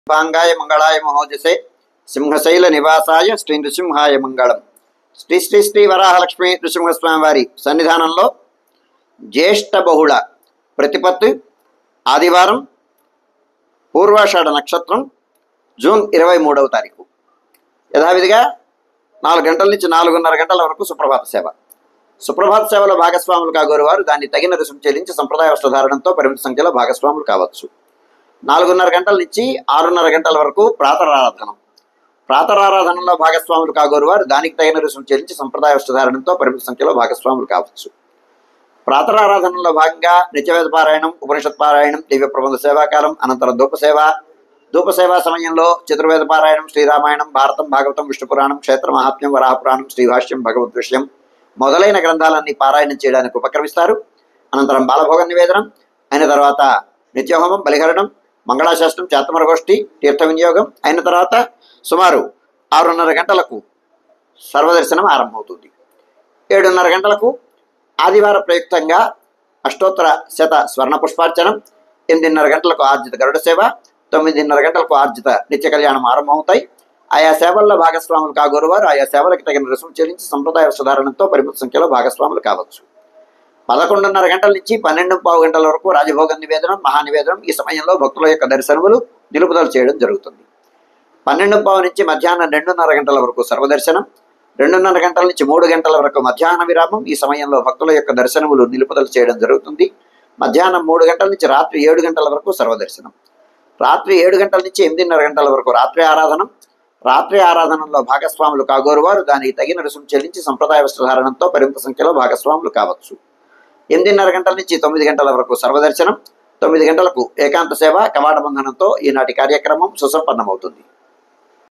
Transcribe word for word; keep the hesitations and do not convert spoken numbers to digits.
भांगाय मंगलाय महोजसे సింహశైల నివాసాయ శ్రీ నృసింహాయ మంగళం. శ్రీ శ్రీ శ్రీ వరాహలక్ష్మి నృసింహస్వామి వారి సన్నిధానంలో జ్యేష్ఠ బహుళ ప్రతిపత్తి ఆదివారం పూర్వాషాఢ నక్షత్రం జూన్ ఇరవై మూడవ తారీఖు యథావిధిగా నాలుగు గంటల నుంచి నాలుగున్నర గంటల వరకు సుప్రభాత సేవ. సుప్రభాత సేవలో భాగస్వాములు కాగోరు వారు దాన్ని తగిన రుసుము చెల్లించి సంప్రదాయ వస్త్రధారణంతో పరిమిత సంఖ్యలో భాగస్వాములు కావచ్చు. నాలుగున్నర గంటల నుంచి ఆరున్నర గంటల వరకు ప్రాతరారాధనం. ప్రాతరారాధనలో భాగస్వాములు కాగోరు వారు దానికి తగిన రుసుము చెల్లించి సంప్రదాయ వస్త్రధారణంతో పరిమిత సంఖ్యలో భాగస్వాములు కావచ్చు. ప్రాతరారాధనలో భాగంగా నిత్యవేద పారాయణం, ఉపనిషత్ పారాయణం, దివ్య ప్రబంధ సేవాకాలం, అనంతరం ధూపసేవ. ధూపసేవా సమయంలో చతుర్వేద పారాయణం, శ్రీరామాయణం, భారతం, భాగవతం, విష్ణు పురాణం, క్షేత్ర మహాత్మ్యం, వరాహపురాణం, శ్రీభాష్యం, భగవద్ విషయం మొదలైన గ్రంథాలన్నీ పారాయణం చేయడానికి ఉపక్రమిస్తారు. అనంతరం బాలభోగ నివేదనం అయిన తర్వాత నిత్యహోమం, బలిహరణం, మంగళాశాస్త్రం, చాతమరగోష్ఠి, తీర్థ వినియోగం అయిన తర్వాత సుమారు ఆరున్నర గంటలకు సర్వదర్శనం ఆరంభమవుతుంది. ఏడున్నర గంటలకు ఆదివార ప్రయుక్తంగా అష్టోత్తర శత స్వర్ణ పుష్పార్చనం, ఎనిమిదిన్నర గంటలకు ఆర్జిత గరుడ సేవ, తొమ్మిదిన్నర గంటలకు ఆర్జిత నిత్య కళ్యాణం ఆరంభమవుతాయి. ఆయా సేవల్లో భాగస్వాములు కాగోరు వారు ఆయా సేవలకు తగిన రుసుము చెల్లించి సంప్రదాయ సుధారణతో పరిమిత సంఖ్యలో భాగస్వాములు కావచ్చు. పదకొండున్నర గంటల నుంచి పన్నెండు పావు గంటల వరకు రాజభోగ నివేదనం, మహానివేదనం. ఈ సమయంలో భక్తుల యొక్క దర్శనములు నిలుపుదల చేయడం జరుగుతుంది. పన్నెండు పావు నుంచి మధ్యాహ్నం రెండున్నర గంటల వరకు సర్వదర్శనం, రెండున్నర గంటల నుంచి మూడు గంటల వరకు మధ్యాహ్న విరామం. ఈ సమయంలో భక్తుల యొక్క దర్శనములు నిలుపుదల చేయడం జరుగుతుంది. మధ్యాహ్నం మూడు గంటల నుంచి రాత్రి ఏడు గంటల వరకు సర్వదర్శనం. రాత్రి ఏడు గంటల నుంచి ఎనిమిదిన్నర గంటల వరకు రాత్రి ఆరాధనం. రాత్రి ఆరాధనలో భాగస్వాములు కాగోరు వారు దానికి తగిన రుసుము చెల్లించి సంప్రదాయ వస్త్రధారణంతో పరిమిత సంఖ్యలో భాగస్వాములు కావచ్చు. ఎనిమిదిన్నర గంటల నుంచి తొమ్మిది గంటల వరకు సర్వదర్శనం, తొమ్మిది గంటలకు ఏకాంత సేవ కవాట బంధనంతో ఈనాటి కార్యక్రమం సుసంపన్నమవుతుంది.